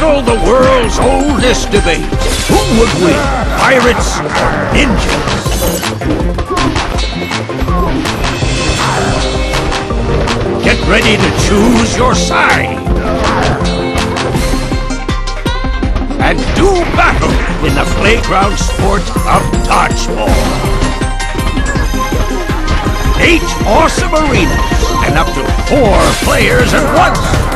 settle the world's oldest debate. Who would win, pirates or ninjas? Get ready to choose your side. And do battle in the playground sport of Dodgeball. 8 awesome arenas and up to 4 players at once.